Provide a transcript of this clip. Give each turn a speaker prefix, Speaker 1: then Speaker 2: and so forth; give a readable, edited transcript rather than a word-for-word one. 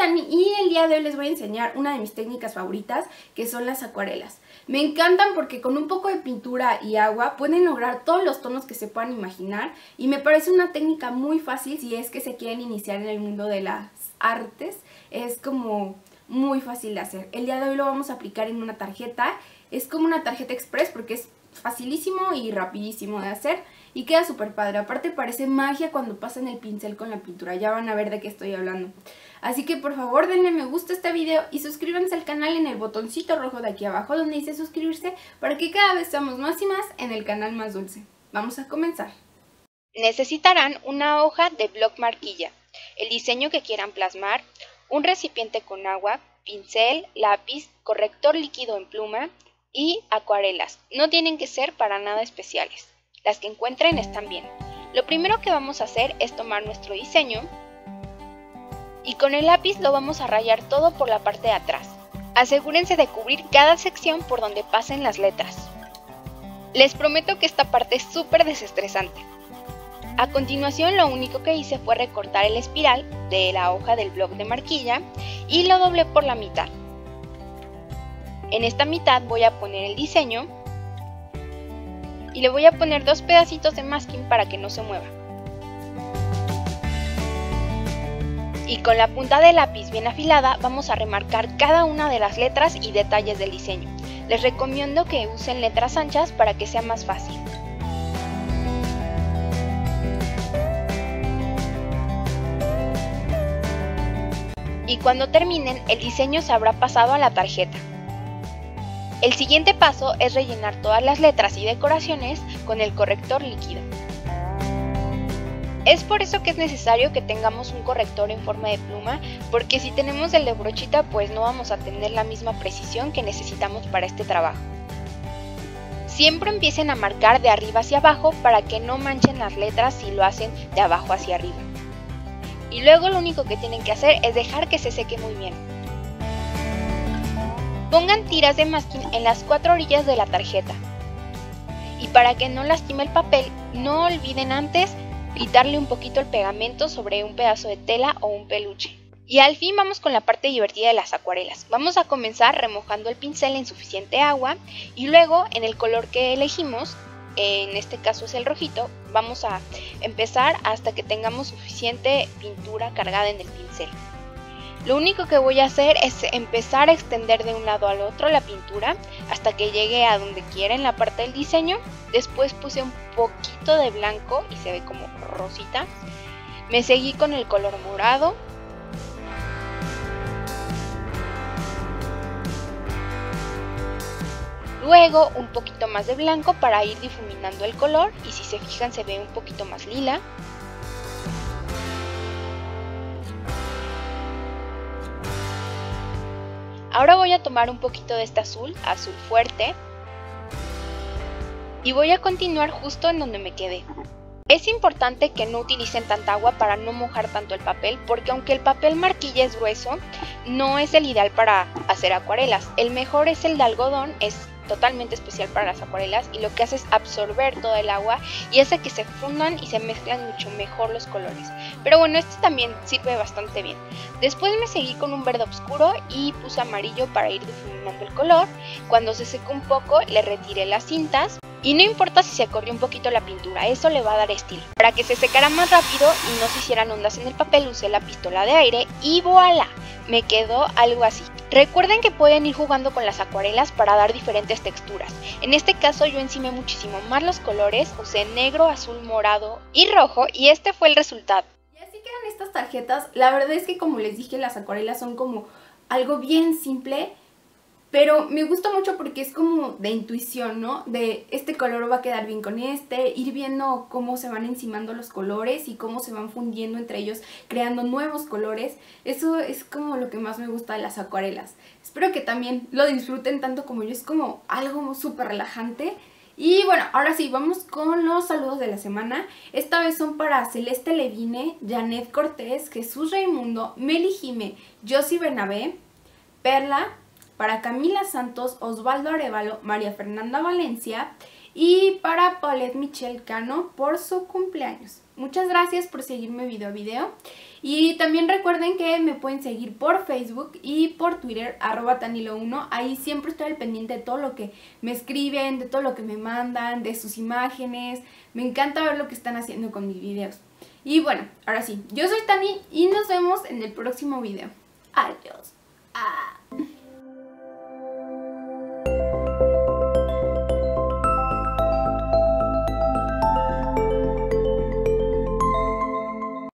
Speaker 1: Dani y el día de hoy les voy a enseñar una de mis técnicas favoritas, que son las acuarelas. Me encantan porque con un poco de pintura y agua pueden lograr todos los tonos que se puedan imaginar y me parece una técnica muy fácil si es que se quieren iniciar en el mundo de las artes. Es como muy fácil de hacer. El día de hoy lo vamos a aplicar en una tarjeta. Es como una tarjeta express porque es facilísimo y rapidísimo de hacer y queda súper padre. Aparte parece magia cuando pasan el pincel con la pintura, ya van a ver de qué estoy hablando. Así que por favor denle me gusta a este video y suscríbanse al canal en el botoncito rojo de aquí abajo donde dice suscribirse para que cada vez seamos más y más en el canal más dulce. Vamos a comenzar.
Speaker 2: Necesitarán una hoja de bloc marquilla, el diseño que quieran plasmar, un recipiente con agua, pincel, lápiz, corrector líquido en pluma y acuarelas. No tienen que ser para nada especiales. Las que encuentren están bien. Lo primero que vamos a hacer es tomar nuestro diseño y con el lápiz lo vamos a rayar todo por la parte de atrás. Asegúrense de cubrir cada sección por donde pasen las letras. Les prometo que esta parte es súper desestresante. A continuación lo único que hice fue recortar el espiral de la hoja del bloc de marquilla y lo doblé por la mitad. En esta mitad voy a poner el diseño y le voy a poner 2 pedacitos de masking para que no se mueva. Y con la punta del lápiz bien afilada vamos a remarcar cada una de las letras y detalles del diseño. Les recomiendo que usen letras anchas para que sea más fácil. Y cuando terminen, el diseño se habrá pasado a la tarjeta. El siguiente paso es rellenar todas las letras y decoraciones con el corrector líquido. Es por eso que es necesario que tengamos un corrector en forma de pluma, porque si tenemos el de brochita pues no vamos a tener la misma precisión que necesitamos para este trabajo. Siempre empiecen a marcar de arriba hacia abajo para que no manchen las letras si lo hacen de abajo hacia arriba. Y luego lo único que tienen que hacer es dejar que se seque muy bien. Pongan tiras de masking en las 4 orillas de la tarjeta. Y para que no lastime el papel, no olviden antes quitarle un poquito el pegamento sobre un pedazo de tela o un peluche. Y al fin vamos con la parte divertida de las acuarelas. Vamos a comenzar remojando el pincel en suficiente agua y luego en el color que elegimos, en este caso es el rojito, vamos a empezar hasta que tengamos suficiente pintura cargada en el pincel. Lo único que voy a hacer es empezar a extender de un lado al otro la pintura hasta que llegue a donde quiera en la parte del diseño. Después puse un poquito de blanco y se ve como rosita. Me seguí con el color morado. Luego un poquito más de blanco para ir difuminando el color y si se fijan se ve un poquito más lila. Ahora voy a tomar un poquito de este azul fuerte y voy a continuar justo en donde me quedé. Es importante que no utilicen tanta agua para no mojar tanto el papel, porque aunque el papel marquilla es grueso, no es el ideal para hacer acuarelas. El mejor es el de algodón, es totalmente especial para las acuarelas y lo que hace es absorber todo el agua y hace que se fundan y se mezclan mucho mejor los colores. Pero bueno, este también sirve bastante bien. Después me seguí con un verde oscuro y puse amarillo para ir difuminando el color. Cuando se secó un poco le retiré las cintas. Y no importa si se corrió un poquito la pintura, eso le va a dar estilo. Para que se secara más rápido y no se hicieran ondas en el papel, usé la pistola de aire y ¡voilá! Me quedó algo así. Recuerden que pueden ir jugando con las acuarelas para dar diferentes texturas. En este caso yo encimé muchísimo más los colores, usé negro, azul, morado y rojo y este fue el resultado.
Speaker 1: Y así quedan estas tarjetas. La verdad es que como les dije, las acuarelas son como algo bien simple. Pero me gusta mucho porque es como de intuición, ¿no? De este color va a quedar bien con este, ir viendo cómo se van encimando los colores y cómo se van fundiendo entre ellos, creando nuevos colores. Eso es como lo que más me gusta de las acuarelas. Espero que también lo disfruten tanto como yo, es como algo súper relajante. Y bueno, ahora sí, vamos con los saludos de la semana. Esta vez son para Celeste Levine, Janet Cortés, Jesús Raimundo, Meli Jime, Josie Bernabé, Perla, para Camila Santos, Osvaldo Arevalo, María Fernanda Valencia y para Paulette Michelle Cano por su cumpleaños. Muchas gracias por seguirme video a video. Y también recuerden que me pueden seguir por Facebook y por Twitter, @tanilo1. Ahí siempre estoy al pendiente de todo lo que me escriben, de todo lo que me mandan, de sus imágenes. Me encanta ver lo que están haciendo con mis videos. Y bueno, ahora sí, yo soy Tani y nos vemos en el próximo video. Adiós.